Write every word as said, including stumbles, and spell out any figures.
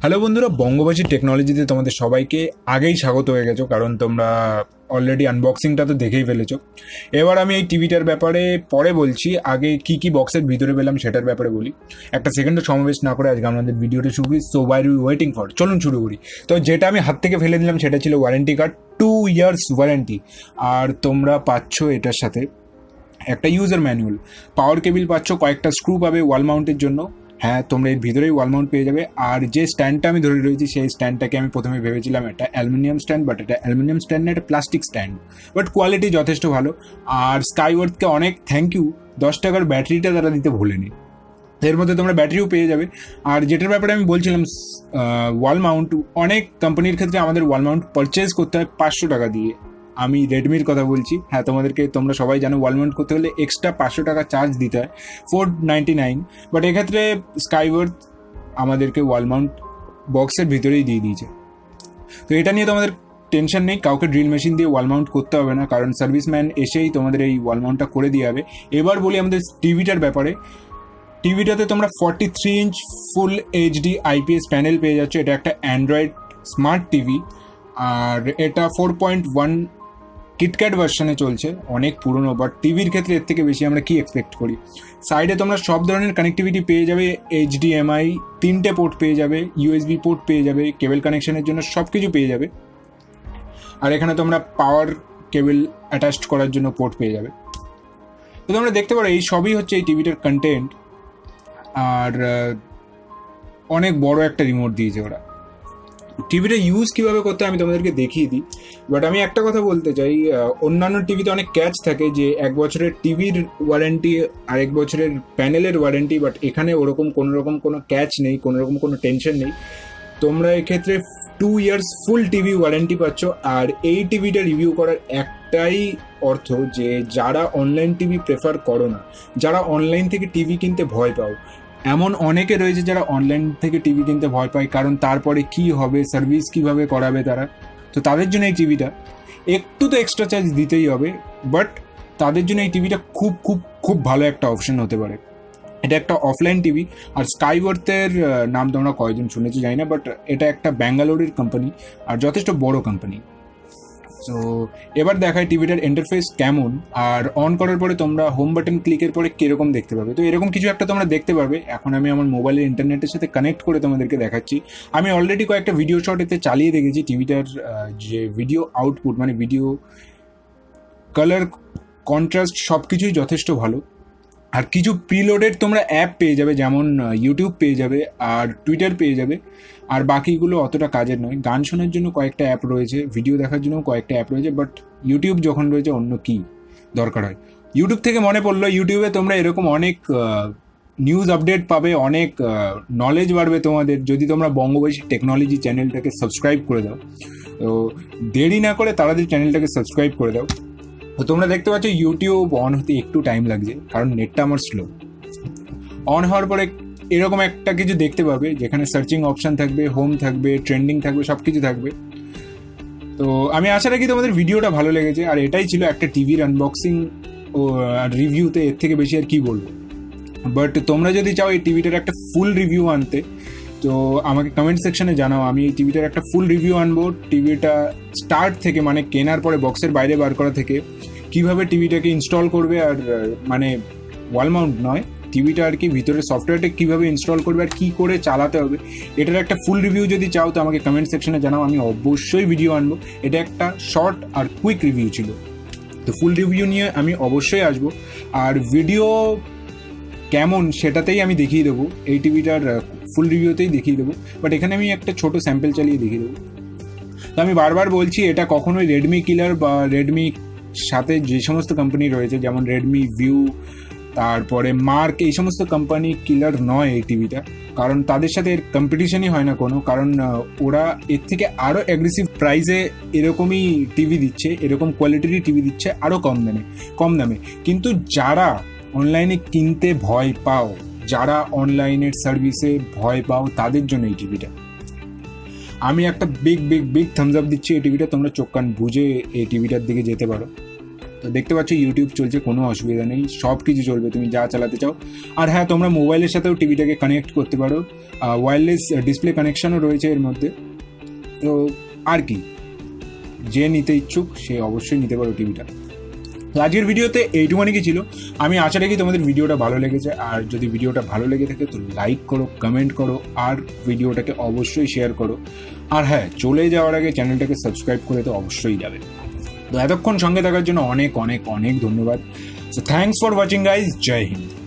Hello বন্ধুরা, বঙ্গবাসী টেকনোলজিতে তোমাদের সবাইকে আগেই স্বাগত হয়ে গেছো, কারণ তোমরা অলরেডি আনবক্সিংটা তো দেখেই ফেলেছো। এবার আমি এই টিভিটার ব্যাপারে পরে বলছি, আগে কি কি বক্সের ভিতরে পেলাম সেটার ব্যাপারে বলি। একটা সেকেন্ডও সমাবেশ না করে আজকে আমাদের ভিডিওটা শুরু করি। So why are you waiting for, চলুন শুরু করি। তো যেটা আমি হাত থেকে ফেলে দিলাম সেটা ছিল warranty card, two years warranty. আর তোমরা পাচ্ছ এটার সাথে একটা ইউজার ম্যানুয়াল, পাওয়ার কেবিল পাচ্ছ, কয়েকটা স্ক্রু পাবে ওয়াল মাউন্টের জন্য। হ্যাঁ, তোমরা এর ভিতরেই ওয়াল মাউন্ট পেয়ে যাবে। আর যে স্ট্যান্ডটা আমি ধরে রয়েছি সেই স্ট্যান্ডটাকে আমি প্রথমে ভেবেছিলাম এটা অ্যালুমিনিয়াম স্ট্যান্ড, বাট এটা অ্যালুমিনিয়াম স্ট্যান্ড না, এটা প্লাস্টিক স্ট্যান্ড, বাট কোয়ালিটি যথেষ্ট ভালো। আর স্কাইওয়ার্থকে অনেক থ্যাংক ইউ, দশ টাকার ব্যাটারিটা তারা দিতে ভোলেনি। এর মধ্যে তোমরা ব্যাটারিও পেয়ে যাবে। আর যেটার ব্যাপারে আমি বলছিলাম, ওয়াল মাউন্ট, অনেক কোম্পানির ক্ষেত্রে আমাদের ওয়াল মাউন্ট পারচেজ করতে হয় পাঁচশো টাকা দিয়ে। আমি রেডমির কথা বলছি। হ্যাঁ, তোমাদেরকে তোমরা সবাই জানো ওয়াল মাউন্ট করতে হলে এক্সট্রা পাঁচশো টাকা চার্জ দিতে হয়, ফোর নাইনটি নাইন। বাট এক্ষেত্রে স্কাইওয়ার্থ আমাদেরকে ওয়াল মাউন্ট বক্সের ভিতরেই দিয়ে দিয়েছে। তো এটা নিয়ে তোমাদের টেনশন নেই, কাউকে ড্রিল মেশিন দিয়ে ওয়াল মাউন্ট করতে হবে না, কারণ সার্ভিসম্যান এসেই তোমাদের এই ওয়াল মাউন্টটা করে দিয়ে যাবে। এবার বলি আমাদের টিভিটার ব্যাপারে। টিভিটাতে তোমরা forty three inch full HD IPS panel পেয়ে যাচ্ছ। এটা একটা অ্যান্ড্রয়েড স্মার্ট টিভি, আর এটা ফোর পয়েন্ট ওয়ান কিটক্যাট ভার্সনে চলছে, অনেক পুরনো। বাট টিভির ক্ষেত্রে এর থেকে বেশি আমরা কি এক্সপেক্ট করি। সাইডে তোমরা সব ধরনের কানেক্টিভিটি পেয়ে যাবে, এইচডিএমআই তিনটে পোর্ট পেয়ে যাবে, ইউএসবি পোর্ট পেয়ে যাবে, কেবল কানেকশনের জন্য সব কিছু পেয়ে যাবে। আর এখানে তোমরা পাওয়ার কেবল অ্যাটাচড করার জন্য পোর্ট পেয়ে যাবে। তো তোমরা দেখতে পারো এই সবই হচ্ছে এই টিভিটার কন্টেন্ট। আর অনেক বড় একটা রিমোট দিয়েছে ওরা। টিভিটা ইউজ কীভাবে করতে আমি তোমাদেরকে দেখিয়ে দিই। বাট আমি একটা কথা বলতে চাই, অন্যান্য টিভিতে অনেক ক্যাচ থাকে যে এক বছরের টিভির ওয়ারেন্টি আর এক বছরের প্যানেলের ওয়ারেন্টি, বাট এখানে ওরকম কোনো রকম কোনো ক্যাচ নেই, কোনো রকম কোনো টেনশন নেই। তোমরা এক্ষেত্রে two years full TV warranty পাচ্ছ। আর এই টিভিটা রিভিউ করার একটাই অর্থ যে যারা অনলাইন টিভি প্রেফার করো না, যারা অনলাইন থেকে টিভি কিনতে ভয় পাও, এমন অনেকে রয়েছে যারা অনলাইন থেকে টিভি কিনতে ভয় পায়, কারণ তারপরে কি হবে, সার্ভিস কিভাবে করাবে তারা। তো তাদের জন্য এই টিভিটা একটু তো এক্সট্রা চার্জ দিতেই হবে, বাট তাদের জন্য এই টিভিটা খুব খুব খুব ভালো একটা অপশন হতে পারে। এটা একটা অফলাইন টিভি। আর স্কাইওয়ার্থের নাম তোমরা কয়জন শুনেছি জানি না, বাট এটা একটা ব্যাঙ্গালোরের কোম্পানি আর যথেষ্ট বড় কোম্পানি। সো এবার দেখায় টিভিটার ইন্টারফেস কেমন, আর অন করার পরে তোমরা হোম বাটন ক্লিকের পরে কীরকম দেখতে পাবে। তো এরকম কিছু একটা তোমরা দেখতে পারবে। এখন আমি আমার মোবাইলের ইন্টারনেটের সাথে কানেক্ট করে তোমাদেরকে দেখাচ্ছি। আমি অলরেডি কয়েকটা ভিডিও শট এতে চালিয়ে দেখেছি। টিভিটার যে ভিডিও আউটপুট, মানে ভিডিও কালার, কন্ট্রাস্ট সব কিছুই যথেষ্ট ভালো। আর কিছু প্রিলোডেড তোমরা অ্যাপ পেয়ে যাবে, যেমন ইউটিউব পেয়ে যাবে আর টুইটার পেয়ে যাবে। আর বাকিগুলো অতটা কাজের নয়। গান শোনার জন্য কয়েকটা অ্যাপ রয়েছে, ভিডিও দেখার জন্য কয়েকটা অ্যাপ রয়েছে, বাট ইউটিউব যখন রয়েছে অন্য কি দরকার হয়। ইউটিউব থেকে মনে পড়লো, ইউটিউবে তোমরা এরকম অনেক নিউজ আপডেট পাবে, অনেক নলেজ বাড়বে তোমাদের, যদি তোমরা বঙ্গবাসী টেকনোলজি চ্যানেলটাকে সাবস্ক্রাইব করে দাও। তো দেরি না করে তাড়াতাড়ি চ্যানেলটাকে সাবস্ক্রাইব করে দাও। তো তোমরা দেখতে পাচ্ছ ইউটিউব অন হতে একটু টাইম লাগছে, কারণ নেটটা আমার স্লো। অন হওয়ার পরে এরকম একটা কিছু দেখতে পাবে, যেখানে সার্চিং অপশান থাকবে, হোম থাকবে, ট্রেন্ডিং থাকবে, সব কিছু থাকবে। তো আমি আশা রাখি তোমাদের ভিডিওটা ভালো লেগেছে। আর এটাই ছিল একটা টিভির আনবক্সিং ও রিভিউতে, এর থেকে বেশি আর কি বলবো। বাট তোমরা যদি চাও এই টিভিটার একটা ফুল রিভিউ আনতে, তো আমাকে কমেন্ট সেকশনে জানাও, আমি এই টিভিটার একটা ফুল রিভিউ আনবো। টিভিটা স্টার্ট থেকে, মানে কেনার পরে বক্সের বাইরে বার করা থেকে, কিভাবে টিভিটাকে ইনস্টল করবে, আর মানে ওয়াল মাউন্ট নয়, টিভিটা আর কি ভিতরে সফটওয়্যারটা কীভাবে ইনস্টল করবে আর কী করে চালাতে হবে, এটার একটা ফুল রিভিউ যদি চাও তো আমাকে কমেন্ট সেকশনে জানাও, আমি অবশ্যই ভিডিও আনবো। এটা একটা শর্ট আর কুইক রিভিউ ছিল, তো ফুল রিভিউ নিয়ে আমি অবশ্যই আসবো। আর ভিডিও কেমন সেটাতেই আমি দেখিয়ে দেবো, এই টিভিটার ফুল রিভিউতেই দেখিয়ে দেবো। বাট এখানে আমি একটা ছোটো স্যাম্পল চালিয়ে দেখিয়ে দেবো। তো আমি বারবার বলছি, এটা কখনোই রেডমি কিলার বা রেডমি সাথে যে সমস্ত কোম্পানি রয়েছে, যেমন রেডমি ভিউ, তারপরে মার্ক, এই সমস্ত কোম্পানি কিলার নয় এই টিভিটা, কারণ তাদের সাথে এর কম্পিটিশনই হয় না কোনো। কারণ ওরা এর থেকে আরও অ্যাগ্রেসিভ প্রাইসে এরকমই টিভি দিচ্ছে, এরকম কোয়ালিটিরই টিভি দিচ্ছে আরও কম দামে কম দামে কিন্তু যারা অনলাইনে কিনতে ভয় পাও, যারা অনলাইনের সার্ভিসে ভয় পাও, তাদের জন্য এই টিভিটা। আমি একটা big big big thumbs up দিচ্ছি এই টিভিটা। তোমরা চোখ কান বুঝে এই টিভিটার দিকে যেতে পারো। তো দেখতে পাচ্ছ ইউটিউব চলছে, কোনো অসুবিধা নেই, সব কিছু চলবে, তুমি যা চালাতে চাও। আর হ্যাঁ, তোমরা মোবাইলের সাথেও টিভিটাকে কানেক্ট করতে পারো, ওয়্যারলেস ডিসপ্লে কানেকশনও রয়েছে এর মধ্যে। তো আর কি, যে নিতে ইচ্ছুক সে অবশ্যই নিতে পারো টিভিটা। আজকের ভিডিওতে এইটুকুনি কি ছিল। আমি আশা রাখি তোমাদের ভিডিওটা ভালো লেগেছে, আর যদি ভিডিওটা ভালো লেগে থাকে তো লাইক করো, কমেন্ট করো, আর ভিডিওটাকে অবশ্যই শেয়ার করো। আর হ্যাঁ, চলে যাওয়ার আগে চ্যানেলটাকে সাবস্ক্রাইব করে তো অবশ্যই যাবে। তো এতক্ষণ সঙ্গে থাকার জন্য অনেক অনেক অনেক ধন্যবাদ। So thanks for watching guys, জয় হিন্দ।